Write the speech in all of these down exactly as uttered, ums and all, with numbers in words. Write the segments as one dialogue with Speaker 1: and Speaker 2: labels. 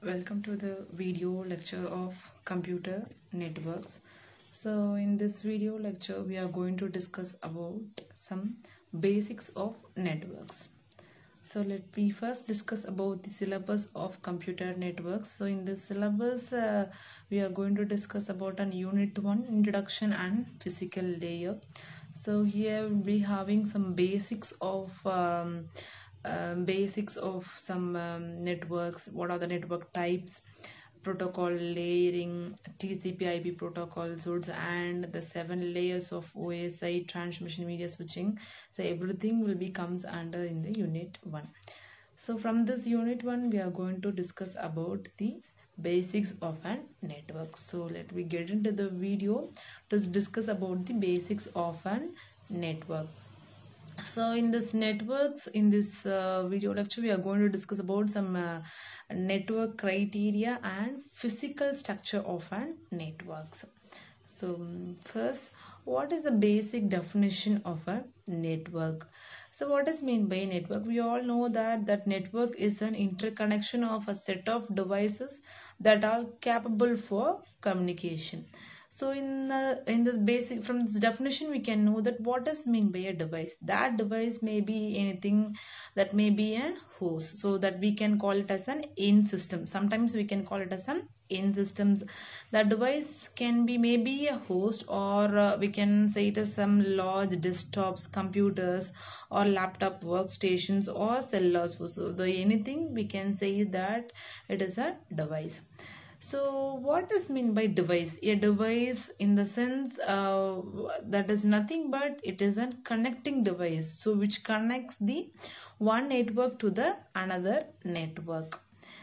Speaker 1: Welcome to the video lecture of computer networks. So in this video lecture we are going to discuss about some basics of networks. So let me first discuss about the syllabus of computer networks. So in this syllabus uh, we are going to discuss about an unit one, introduction and physical layer. So here we'll be having some basics of um, um, basics of some um, networks. What are the network types, protocol layering, T C P I P protocols, and the seven layers of O S I, transmission media switching. So everything will be comes under in the unit one. So from this unit one we are going to discuss about the basics of a network. So let me get into the video to discuss about the basics of a network. So in this networks, in this uh, video lecture we are going to discuss about some uh, network criteria and physical structure of a network. So um, first, what is the basic definition of a network? So what is meant by network? We all know that that network is an interconnection of a set of devices that are capable for communication. So in uh, in this basic, from this definition we can know that what is meant by a device. That device may be anything, that may be a host, so that we can call it as an in system. Sometimes we can call it as an in systems. That device can be maybe a host, or uh, we can say it as some large desktops, computers, or laptop workstations, or cellulose. So the anything we can say that it is a device. So what is meant by device? A device in the sense uh, that is nothing but it is a connecting device, so which connects the one network to the another network.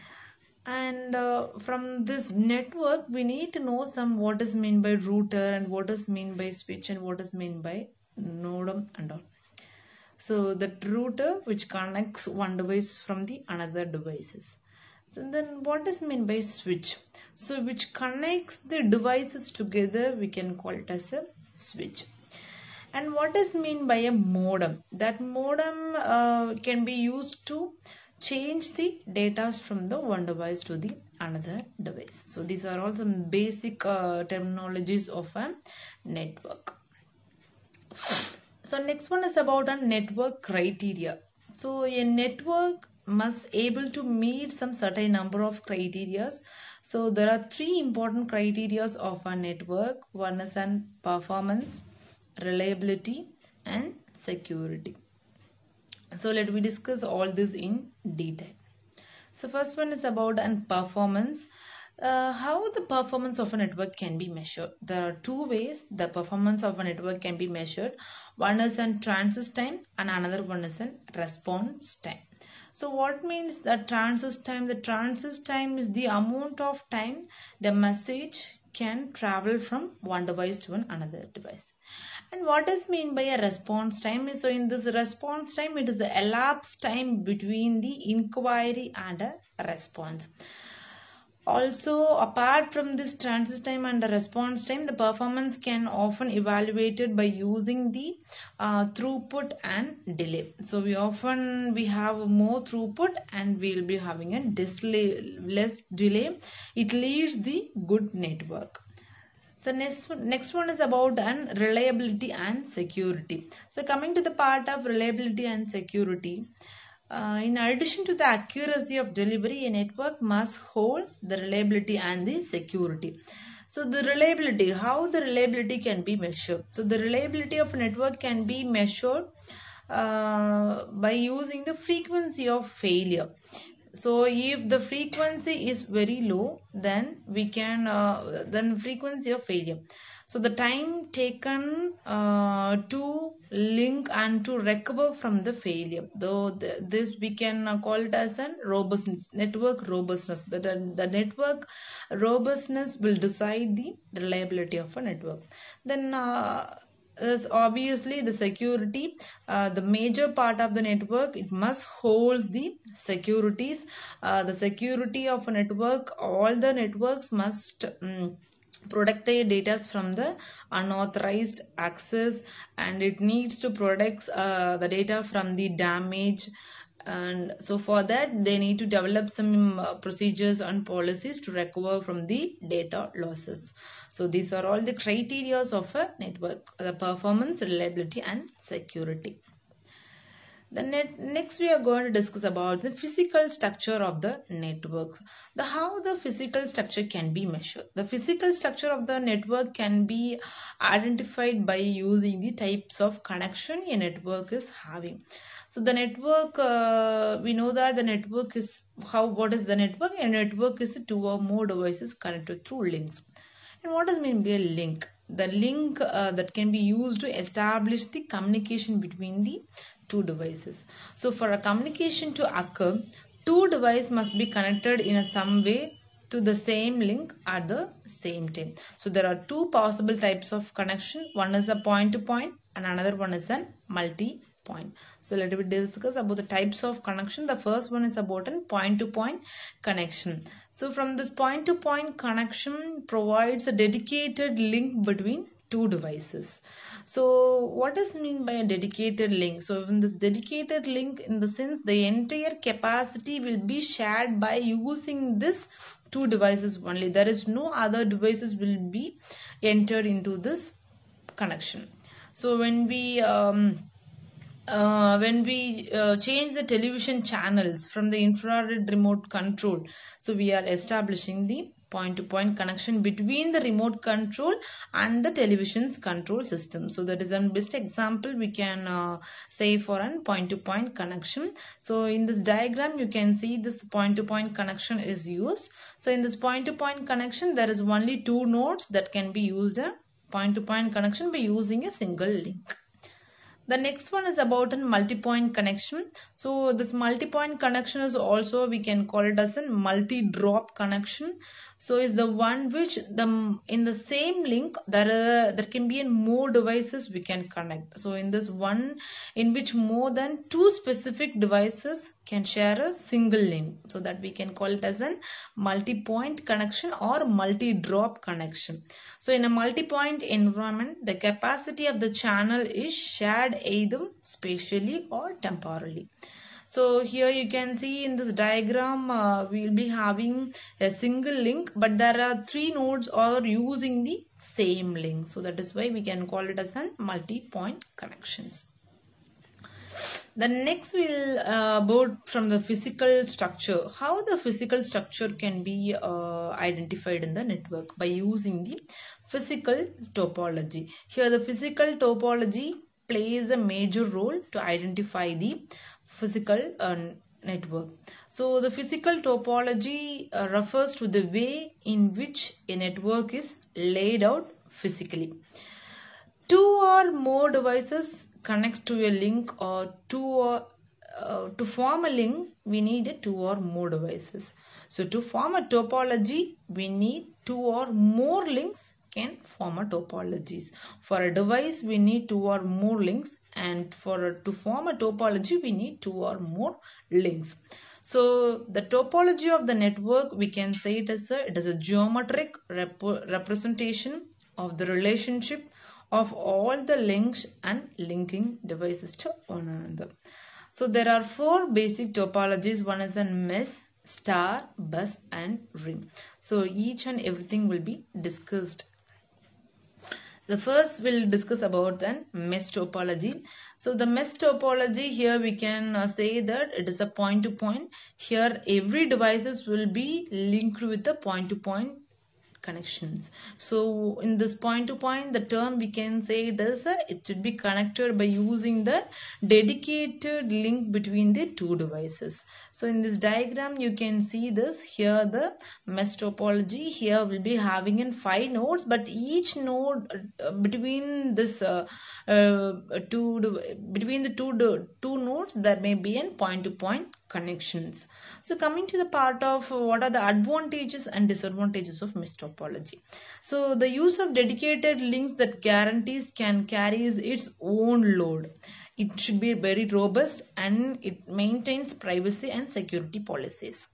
Speaker 1: And uh, from this network we need to know some what is meant by router, and what is meant by switch, and what is meant by modem and all. So that router which connects one device from the another devices. So then what is meant by switch? So which connects the devices together, we can call it as a switch. And what is meant by a modem? That modem uh, can be used to change the data from the one device to the another device. So these are all some basic uh, terminologies of a network. So next one is about a network criteria. So a network must able to meet some certain number of criteria. So there are three important criteria of a network. One is an performance, reliability, and security. So let me discuss all this in detail. So first one is about an performance. Uh, how the performance of a network can be measured? There are two ways the performance of a network can be measured. One is in transist time and another one is in response time. So what means the transist time? The transist time is the amount of time the message can travel from one device to another device. And what is mean by a response time? So in this response time, it is the elapsed time between the inquiry and a response. Also, apart from this transist time and the response time, the performance can often evaluated by using the uh, throughput and delay. So we often we have more throughput and we will be having a delay, less delay. It leads the good network. So next, next one is about an reliability and security. So coming to the part of reliability and security, uh, in addition to the accuracy of delivery, a network must hold the reliability and the security. So the reliability, how the reliability can be measured? So the reliability of a network can be measured uh, by using the frequency of failure. So if the frequency is very low, then we can uh, then frequency of failure. So the time taken uh, to link and to recover from the failure, though the, this we can uh, call it as a robustness, network robustness. The, the, the network robustness will decide the reliability of a network. Then uh, is obviously the security. Uh, the major part of the network, it must hold the securities. Uh, the security of a network, all the networks must um, protect their data from the unauthorized access, and it needs to protect uh, the data from the damage, And so for that they need to develop some uh, procedures and policies to recover from the data losses. So these are all the criteria of a network: the performance, reliability and security. The net, next we are going to discuss about the physical structure of the network. The how the physical structure can be measured. The physical structure of the network can be identified by using the types of connection a network is having. So the network, uh, we know that the network is how, what is the network? A network is two or more devices connected through links. And what does mean by a link? The link uh, that can be used to establish the communication between the two devices. So for a communication to occur, two devices must be connected in a some way to the same link at the same time. So there are two possible types of connection. One is a point to point and another one is a multi point. So let me discuss about the types of connection. The first one is about a point to point connection. So from this point to point connection provides a dedicated link between two devices. So what does mean by a dedicated link? So in this dedicated link, in the sense the entire capacity will be shared by using this two devices only. There is no other devices will be entered into this connection. So when we um, Uh, when we uh, change the television channels from the infrared remote control, so we are establishing the point-to-point connection between the remote control and the television's control system. So that is a best example we can uh, say for a point-to-point connection. So in this diagram you can see this point-to-point connection is used. So in this point-to-point connection there is only two nodes that can be used a point-to-point connection by using a single link. The next one is about a multi-point connection. So this multi-point connection is also, we can call it as a multi-drop connection. So is the one which the in the same link there are, there can be in more devices we can connect. So in this one in which more than two specific devices can share a single link. So that we can call it as a multi-point connection or multi-drop connection. So in a multi-point environment, the capacity of the channel is shared either spatially or temporally. So here you can see in this diagram uh, we will be having a single link, but there are three nodes are using the same link. So that is why we can call it as a multi-point connections. The next will uh, about from the physical structure. How the physical structure can be uh, identified in the network by using the physical topology. Here the physical topology plays a major role to identify the physical uh, network. So the physical topology uh, refers to the way in which a network is laid out physically. Two or more devices connects to a link, or two or uh, to form a link we need a two or more devices. So to form a topology we need two or more links can form a topologies. For a device we need two or more links, and for a, to form a topology we need two or more links. So the topology of the network, we can say it as a, it is a geometric rep representation of the relationship of all the links and linking devices to one another. So there are four basic topologies. One is a mesh, star, bus and ring. So each and everything will be discussed. The first we'll discuss about the mesh topology. So the mesh topology, here we can uh, say that it is a point to point. Here every devices will be linked with the point to point connections. So in this point to point, the term we can say it is a, it should be connected by using the dedicated link between the two devices. So in this diagram you can see this. Here the mesh topology, here will be having in five nodes, but each node uh, between this uh, uh, two between the two two nodes there may be a point to point connections. So coming to the part of what are the advantages and disadvantages of mesh topology. So the use of dedicated links that guarantees can carries its own load. It should be very robust and it maintains privacy and security policies.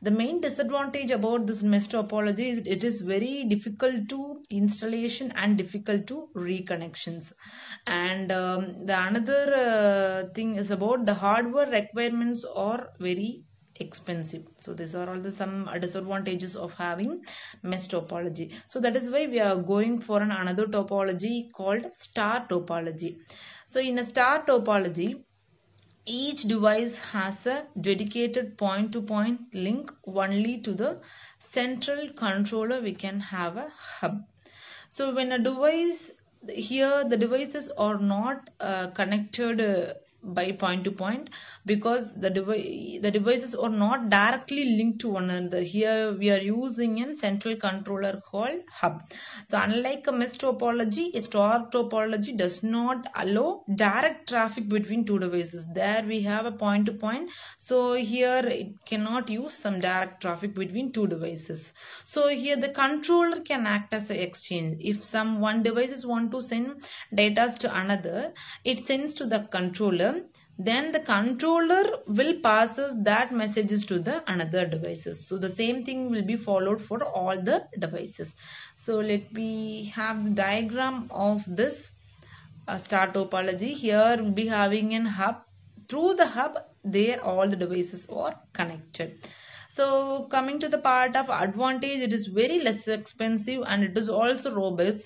Speaker 1: The main disadvantage about this mesh topology is it is very difficult to installation and difficult to reconnections. And um, the another uh, thing is about the hardware requirements are very expensive. So these are all the some disadvantages of having mesh topology. So that is why we are going for an another topology called star topology. So in a star topology, each device has a dedicated point-to-point link only to the central controller. We can have a hub. So when a device, here the devices are not uh, connected uh, by point to point, because the device the devices are not directly linked to one another. Here we are using a central controller called hub. So unlike a mesh topology, a star topology does not allow direct traffic between two devices. There we have a point to point, so here it cannot use some direct traffic between two devices. So here the controller can act as an exchange. If some one devices want to send data to another, it sends to the controller. Then the controller will passes that messages to the another devices. So the same thing will be followed for all the devices. So let me have the diagram of this uh, star topology. Here we'll be having an hub. Through the hub, there all the devices are connected. So coming to the part of advantage, it is very less expensive and it is also robust.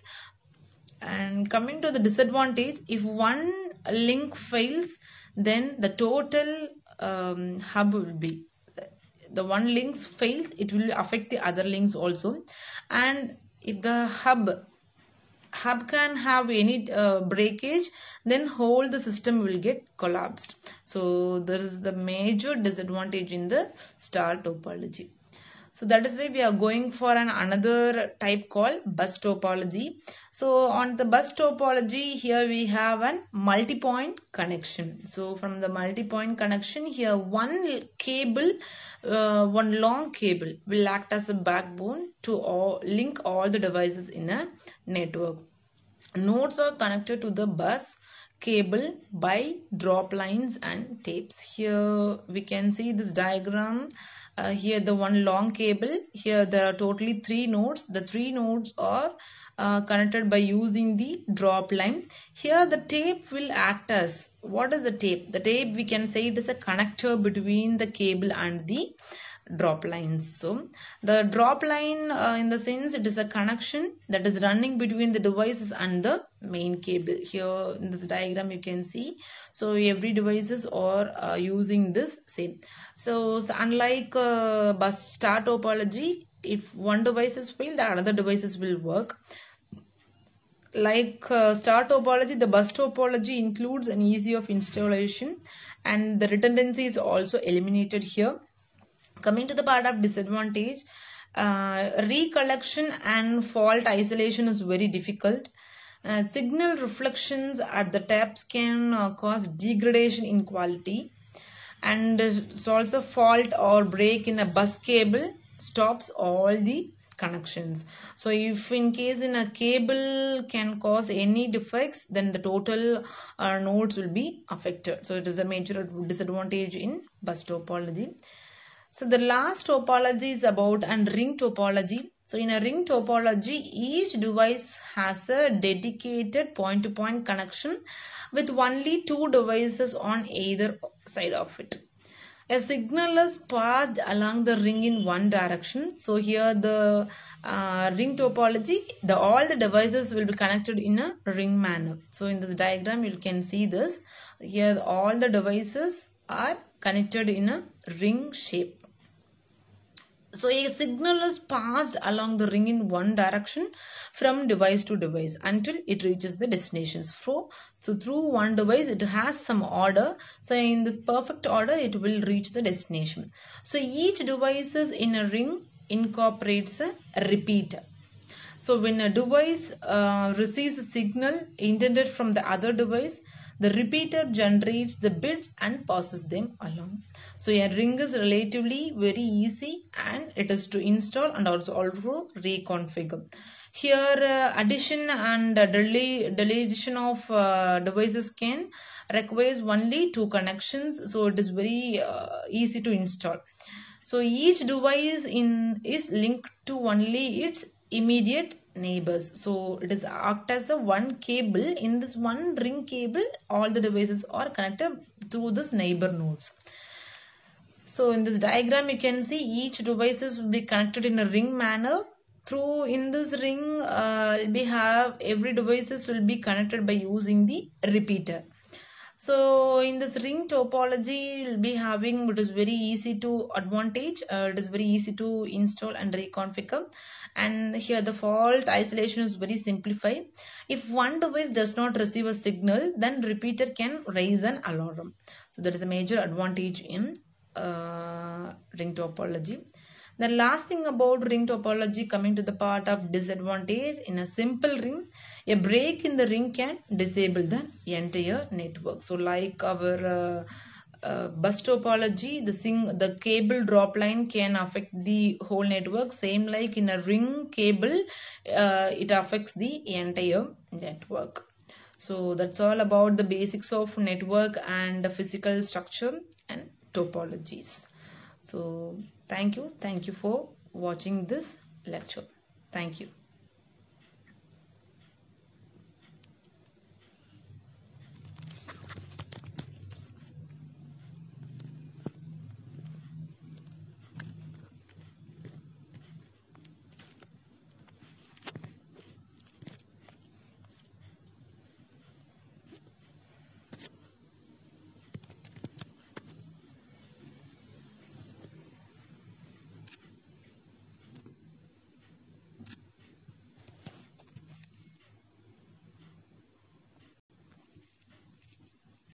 Speaker 1: And coming to the disadvantage, if one link fails, then the total um, hub will be, the one links fails, it will affect the other links also. And if the hub hub can have any uh, breakage, then whole the system will get collapsed. So there is the major disadvantage in the star topology. So that is why we are going for an another type called bus topology. So on the bus topology, here we have a multi-point connection. So from the multi-point connection, here one cable, uh, one long cable will act as a backbone to all, link all the devices in a network. Nodes are connected to the bus cable by drop lines and tapes. Here we can see this diagram. Uh, here the one long cable, here there are totally three nodes. The three nodes are uh, connected by using the drop line. Here the tape will act as, what is the tape? The tape, we can say it is a connector between the cable and the drop lines. So the drop line uh, in the sense it is a connection that is running between the devices and the main cable. Here in this diagram you can see, so every devices are uh, using this same. So, so unlike uh, bus star topology, if one device is failed, the other devices will work. Like uh, star topology, the bus topology includes an ease of installation and the redundancy is also eliminated here. Coming to the part of disadvantage, uh, recollection and fault isolation is very difficult. Uh, signal reflections at the taps can uh, cause degradation in quality, and it's also fault or break in a bus cable stops all the connections. So if in case in a cable can cause any defects, then the total uh, nodes will be affected. So it is a major disadvantage in bus topology. So the last topology is about and ring topology. So in a ring topology, each device has a dedicated point-to-point connection with only two devices on either side of it. A signal is passed along the ring in one direction. So here the uh, ring topology, the all the devices will be connected in a ring manner. So in this diagram you can see this. Here all the devices are connected in a ring shape. So a signal is passed along the ring in one direction from device to device until it reaches the destinations. So, so through one device it has some order. So in this perfect order it will reach the destination. So each device in a ring incorporates a repeater. So when a device uh, receives a signal intended from the other device, the repeater generates the bits and passes them along. So a ring is relatively very easy and it is to install and also also reconfigure. Here uh, addition and uh, deletion of uh, devices can requires only two connections. So it is very uh, easy to install. So each device in is linked to only its immediate neighbors. So it is act as a one cable. In this one ring cable, all the devices are connected through this neighbor nodes. So in this diagram you can see each devices will be connected in a ring manner. Through in this ring uh, we have every devices will be connected by using the repeater. So in this ring topology we'll be having, it is very easy to advantage, uh, it is very easy to install and reconfigure, and here the fault isolation is very simplified. If one device does not receive a signal, then repeater can raise an alarm. So that is a major advantage in uh, ring topology. The last thing about ring topology, coming to the part of disadvantage, in a simple ring, a break in the ring can disable the entire network. So like our uh, uh, bus topology, the sing the cable drop line can affect the whole network. Same like in a ring cable, uh, it affects the entire network. So that's all about the basics of network and the physical structure and topologies. So thank you. Thank you for watching this lecture. Thank you.